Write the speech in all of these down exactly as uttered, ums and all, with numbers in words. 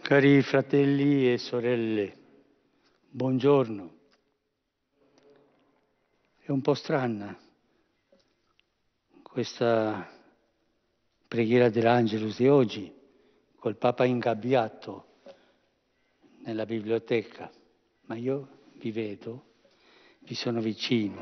Cari fratelli e sorelle, buongiorno. È un po' strana questa preghiera dell'Angelus di oggi, col Papa ingabbiato nella biblioteca, ma io vi vedo, vi sono vicino.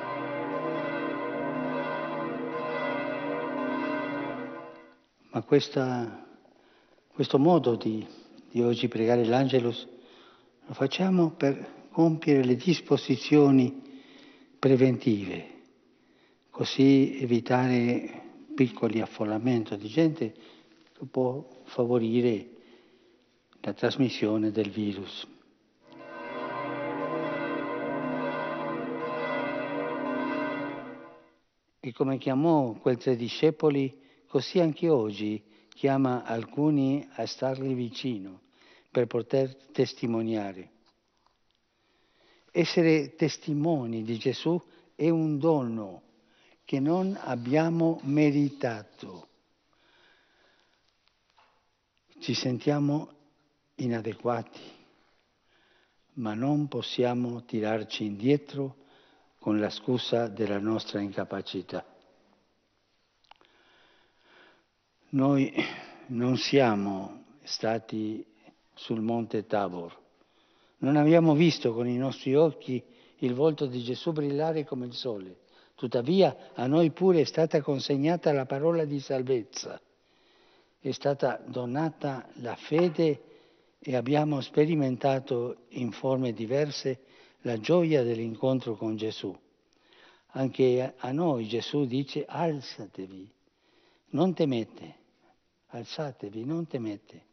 Ma questa, questo modo di, di oggi pregare l'Angelus lo facciamo per compiere le disposizioni preventive, così evitare piccoli affollamenti di gente che può favorire la trasmissione del virus. E come chiamò quel tre discepoli, così anche oggi chiama alcuni a stargli vicino per poter testimoniare. Essere testimoni di Gesù è un dono che non abbiamo meritato. Ci sentiamo inadeguati, ma non possiamo tirarci indietro con la scusa della nostra incapacità. Noi non siamo stati sul monte Tabor, non abbiamo visto con i nostri occhi il volto di Gesù brillare come il sole, tuttavia a noi pure è stata consegnata la parola di salvezza, è stata donata la fede e abbiamo sperimentato in forme diverse la gioia dell'incontro con Gesù. Anche a noi Gesù dice: alzatevi, non temete, alzatevi, non temete.